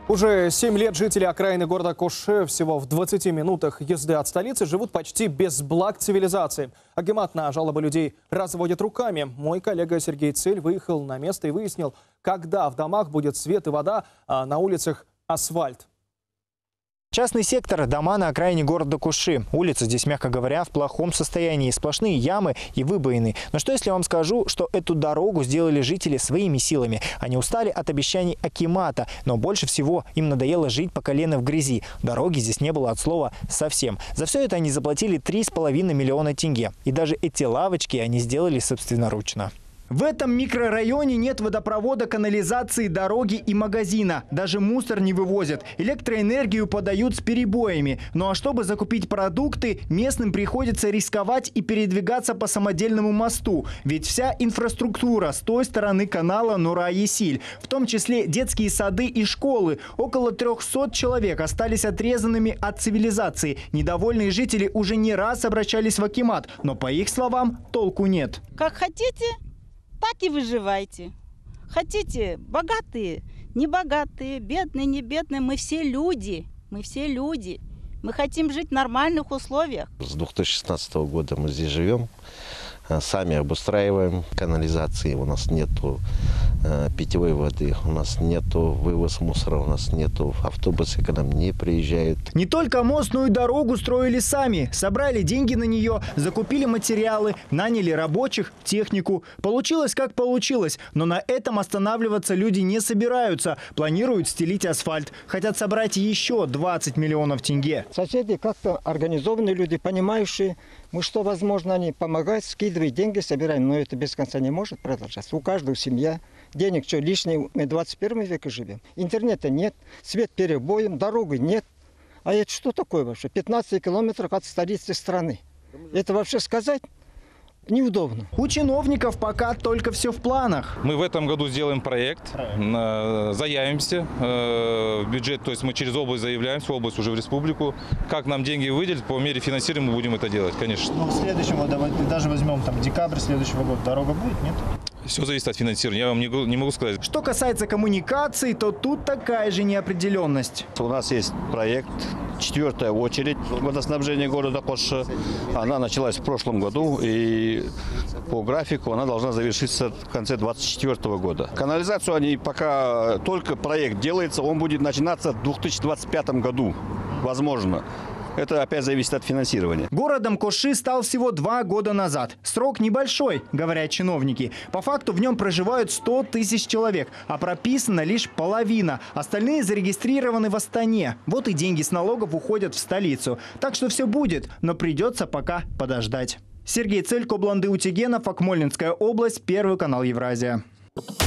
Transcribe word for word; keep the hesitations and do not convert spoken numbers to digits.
Уже семь лет жители окраины города Коши всего в двадцати минутах езды от столицы живут почти без благ цивилизации. Акимат на жалобы людей разводит руками. Мой коллега Сергей Цель выехал на место и выяснил, когда в домах будет свет и вода, а на улицах асфальт. Частный сектор – дома на окраине города Куши. Улица здесь, мягко говоря, в плохом состоянии. Сплошные ямы и выбоины. Но что если я вам скажу, что эту дорогу сделали жители своими силами? Они устали от обещаний акимата, но больше всего им надоело жить по колено в грязи. Дороги здесь не было от слова совсем. За все это они заплатили три с половиной миллиона тенге. И даже эти лавочки они сделали собственноручно. В этом микрорайоне нет водопровода, канализации, дороги и магазина. Даже мусор не вывозят. Электроэнергию подают с перебоями. Ну а чтобы закупить продукты, местным приходится рисковать и передвигаться по самодельному мосту. Ведь вся инфраструктура с той стороны канала Нура-Есиль, в том числе детские сады и школы. Около трёхсот человек остались отрезанными от цивилизации. Недовольные жители уже не раз обращались в акимат, но по их словам толку нет. Как хотите, так и выживайте. Хотите, богатые, не богатые, бедные, не бедные, мы все люди, мы все люди. Мы хотим жить в нормальных условиях. С две тысячи шестнадцатого года мы здесь живем, сами обустраиваем канализации, у нас нету питьевой воды, у нас нету вывоз мусора, у нас нету автобусы, к нам не приезжают. Не только мостную дорогу строили сами, собрали деньги на нее, закупили материалы, наняли рабочих, технику. Получилось как получилось, но на этом останавливаться люди не собираются. Планируют стелить асфальт, хотят собрать еще двадцать миллионов тенге. Соседи как-то организованные люди, понимающие, мы что возможно, они помогают, скидывают деньги, собираем, но это без конца не может продолжаться. У каждого семья. Денег что, лишнее, мы в двадцать первом веке живем. Интернета нет, свет перебоем, дороги нет. А это что такое вообще? пятнадцать километров от столицы страны. Это вообще сказать неудобно. У чиновников пока только все в планах. Мы в этом году сделаем проект, заявимся в бюджет, то есть мы через область заявляемся, область уже в республику. Как нам деньги выделят, по мере финансирования мы будем это делать, конечно. Ну, в следующем году, даже возьмем там декабрь следующего года, дорога будет, нет? Все зависит от финансирования, я вам не, не могу сказать. Что касается коммуникаций, то тут такая же неопределенность. У нас есть проект, четвертая очередь водоснабжения города Коши. Она началась в прошлом году и по графику она должна завершиться в конце две тысячи двадцать четвёртого года. Канализацию они пока только проект делается, он будет начинаться в две тысячи двадцать пятом году, возможно. Это опять зависит от финансирования. Городом Коши стал всего два года назад. Срок небольшой, говорят чиновники. По факту в нем проживают сто тысяч человек, а прописана лишь половина. Остальные зарегистрированы в Астане. Вот и деньги с налогов уходят в столицу. Так что все будет, но придется пока подождать. Сергей Цель, Кобланды Утигенов, Акмолинская область, Первый канал Евразия.